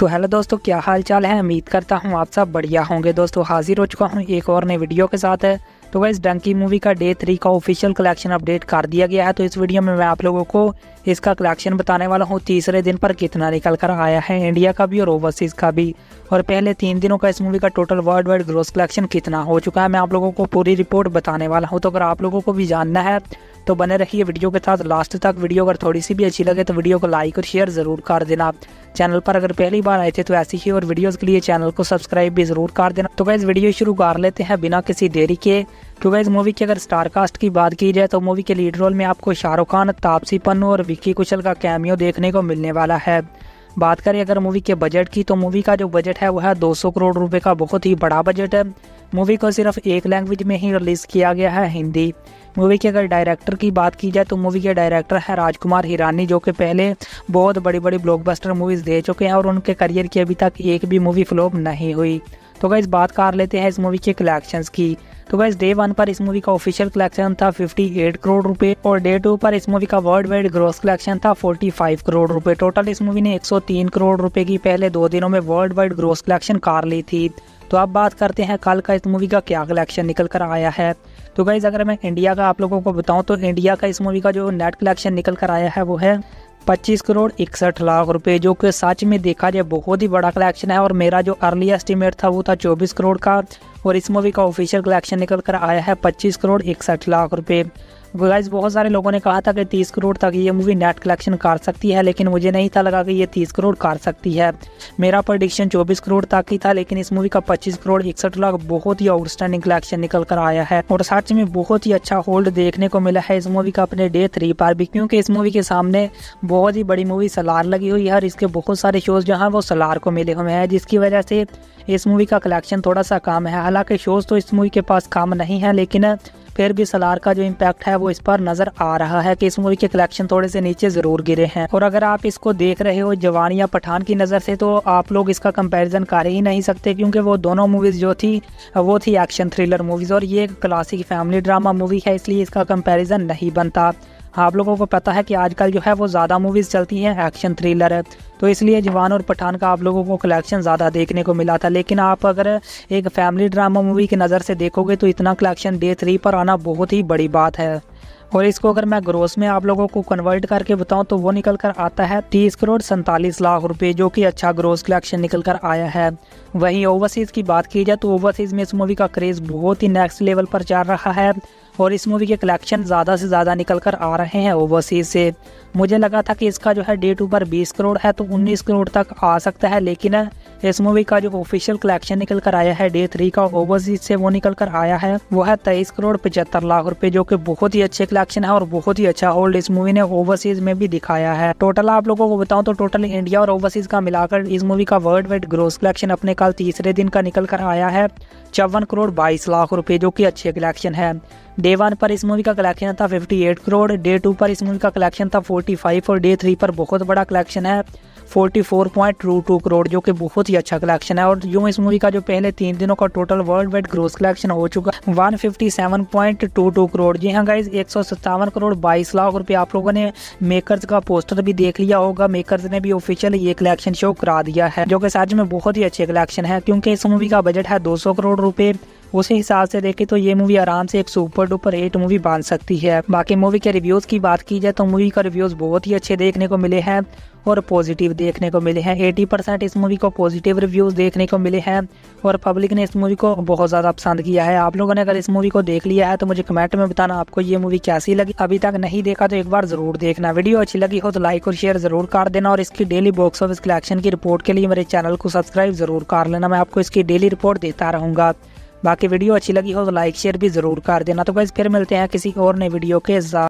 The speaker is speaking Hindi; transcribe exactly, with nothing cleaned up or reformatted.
तो हेलो दोस्तों, क्या हाल चाल है। उम्मीद करता हूँ आप सब बढ़िया होंगे। दोस्तों हाजिर हो चुका हूँ एक और नई वीडियो के साथ है। तो गाइस डंकी मूवी का डे थ्री का ऑफिशियल कलेक्शन अपडेट कर दिया गया है। तो इस वीडियो में मैं आप लोगों को इसका कलेक्शन बताने वाला हूँ। तीसरे दिन पर कितना निकल कर आया है, इंडिया का भी और ओवरसीज का भी, और पहले तीन दिनों का इस मूवी का total world wide gross collection कितना हो चुका है, मैं आप लोगों को पूरी रिपोर्ट बताने वाला हूँ। तो अगर आप लोगों को भी जानना है तो बने रहिए वीडियो के साथ लास्ट तक। वीडियो अगर थोड़ी सी भी अच्छी लगे तो वीडियो को लाइक और शेयर जरूर कर देना। चैनल पर अगर पहली बार आए थे तो ऐसी ही और वीडियोस के लिए चैनल को सब्सक्राइब भी जरूर कर देना। तो गाइस वीडियो शुरू कर लेते हैं बिना किसी देरी के। तो गाइस मूवी की अगर स्टार कास्ट की बात की जाए तो मूवी के लीड रोल में आपको शाहरुख खान, तापसी पन्नू और विक्की कौशल का कैमियो देखने को मिलने वाला है। बात करें अगर मूवी के बजट की तो मूवी का जो बजट है वह है दो सौ करोड़ रुपए का, बहुत ही बड़ा बजट है। मूवी को सिर्फ एक लैंग्वेज में ही रिलीज किया गया है, हिंदी। मूवी के अगर डायरेक्टर की बात की जाए तो मूवी के डायरेक्टर है राजकुमार हिरानी, जो कि पहले बहुत बड़ी बड़ी ब्लॉकबस्टर मूवीज दे चुके हैं और उनके करियर की अभी तक एक भी मूवी फ्लॉप नहीं हुई। तो गाइस बात कर लेते हैं इस मूवी के कलेक्शंस की। तो गाइस डे वन पर इस मूवी का ऑफिशियल कलेक्शन था अट्ठावन करोड़ रुपए और डे टू पर इस मूवी का वर्ल्ड वाइड ग्रॉस कलेक्शन था पैंतालीस करोड़ रुपए। टोटल इस मूवी ने एक सौ तीन करोड़ रुपए की पहले दो दिनों में वर्ल्ड वाइड ग्रॉस कलेक्शन कर ली थी। तो अब बात करते हैं कल का इस मूवी का क्या कलेक्शन निकल कर आया है। तो गाइस अगर मैं इंडिया का आप लोगों को बताऊं तो इंडिया का इस मूवी का जो नेट कलेक्शन निकल कर आया है वो है पच्चीस करोड़ इकसठ लाख रुपए, जो कि सच में देखा जाए बहुत ही बड़ा कलेक्शन है। और मेरा जो अर्ली एस्टिमेट था वो था चौबीस करोड़ का, और इस मूवी का ऑफिशियल कलेक्शन निकल कर आया है पच्चीस करोड़ इकसठ लाख रुपए। गाइस बहुत सारे लोगों ने कहा था कि तीस करोड़ तक ये मूवी नेट कलेक्शन कर सकती है, लेकिन मुझे नहीं था लगा कि ये तीस करोड़ कर सकती है। मेरा प्रेडिक्शन चौबीस करोड़ तक ही था, लेकिन इस मूवी का पच्चीस करोड़ इकसठ लाख बहुत ही आउटस्टैंडिंग कलेक्शन निकल कर आया है। और सच में बहुत ही अच्छा होल्ड देखने को मिला है इस मूवी का अपने डे थ्री पर भी, क्योंकि इस मूवी के सामने बहुत ही बड़ी मूवी सलार लगी हुई है और इसके बहुत सारे शोज जो हैं वो सलार को मिले हुए हैं, जिसकी वजह से इस मूवी का कलेक्शन थोड़ा सा कम है। हालांकि शोज तो इस मूवी के पास कम नहीं है, लेकिन फिर भी सलार का जो इम्पैक्ट है वो इस पर नजर आ रहा है कि इस मूवी के कलेक्शन थोड़े से नीचे जरूर गिरे हैं। और अगर आप इसको देख रहे हो जवान या पठान की नज़र से तो आप लोग इसका कंपैरिजन कर ही नहीं सकते, क्योंकि वो दोनों मूवीज जो थी वो थी एक्शन थ्रिलर मूवीज और ये एक क्लासिक फैमिली ड्रामा मूवी है, इसलिए इसका कंपैरिजन नहीं बनता। आप लोगों को पता है कि आजकल जो है वो ज़्यादा मूवीज़ चलती हैं एक्शन थ्रिलर है, तो इसलिए जवान और पठान का आप लोगों को कलेक्शन ज़्यादा देखने को मिला था। लेकिन आप अगर एक फैमिली ड्रामा मूवी की नज़र से देखोगे तो इतना कलेक्शन डे थ्री पर आना बहुत ही बड़ी बात है। और इसको अगर मैं ग्रोस में आप लोगों को कन्वर्ट करके बताऊं तो वो निकल कर आता है तीस करोड़ सैंतालीस लाख रुपए, जो कि अच्छा ग्रोस कलेक्शन निकल कर आया है। वहीं ओवरसीज़ की बात की जाए तो ओवरसीज़ में इस मूवी का क्रेज़ बहुत ही नेक्स्ट लेवल पर चल रहा है और इस मूवी के कलेक्शन ज़्यादा से ज़्यादा निकल कर आ रहे हैं ओवरसीज़ से। मुझे लगा था कि इसका जो है डे टू पर बीस करोड़ है तो उन्नीस करोड़ तक आ सकता है, लेकिन इस मूवी का जो ऑफिशियल कलेक्शन निकल कर आया है डे थ्री का ओवरसीज से वो निकल कर आया है वो है तेईस करोड़ पचहत्तर लाख रुपए, जो कि बहुत ही अच्छे कलेक्शन है और बहुत ही अच्छा होल्ड इस मूवी ने ओवरसीज में भी दिखाया है। टोटल आप लोगों को बताऊं तो टोटल इंडिया और ओवरसीज का मिलाकर इस मूवी का वर्ल्ड वाइड ग्रोस कलेक्शन अपने कल तीसरे दिन का निकल कर आया है चौवन करोड़ बाईस लाख रुपए, जो कि अच्छे कलेक्शन है। डे वन पर इस मूवी का कलेक्शन था अट्ठावन करोड़, डे टू पर इस मूवी का कलेक्शन था पैंतालीस और डे थ्री पर बहुत बड़ा कलेक्शन है चौवालीस पॉइंट दो दो करोड़, जो कि बहुत ही अच्छा कलेक्शन है। और यूं इस मूवी का जो पहले तीन दिनों का total world wide gross collection हो चुका एक सौ सत्तावन पॉइंट दो दो करोड़। जी हाँ गाइज, एक सौ सत्तावन करोड़ बाईस लाख रुपए। आप लोगों ने मेकर्स का पोस्टर भी देख लिया होगा, मेकर्स ने भी ऑफिशियल ये कलेक्शन शो करा दिया है, जो कि सच में बहुत ही अच्छे कलेक्शन है, क्योंकि इस मूवी का बजट है दो सौ करोड़ रुपए। उसी हिसाब से देखें तो ये मूवी आराम से एक सुपर डुपर हिट मूवी बन सकती है। बाकी मूवी के रिव्यूज की बात की जाए तो मूवी का रिव्यूज बहुत ही अच्छे देखने को मिले हैं और पॉजिटिव देखने को मिले हैं। अस्सी परसेंट इस मूवी को पॉजिटिव रिव्यूज देखने को मिले हैं और पब्लिक ने इस मूवी को बहुत ज़्यादा पसंद किया है। आप लोगों ने अगर इस मूवी को देख लिया है तो मुझे कमेंट में बताना आपको ये मूवी कैसी लगी। अभी तक नहीं देखा तो एक बार जरूर देखना। वीडियो अच्छी लगी हो तो लाइक और शेयर जरूर कर देना और इसकी डेली बॉक्स ऑफिस कलेक्शन की रिपोर्ट के लिए मेरे चैनल को सब्सक्राइब जरूर कर लेना, मैं आपको इसकी डेली रिपोर्ट देता रहूँगा। बाकी वीडियो अच्छी लगी हो तो लाइक शेयर भी जरूर कर देना। तो गाइस फिर मिलते हैं किसी और नई वीडियो के साथ।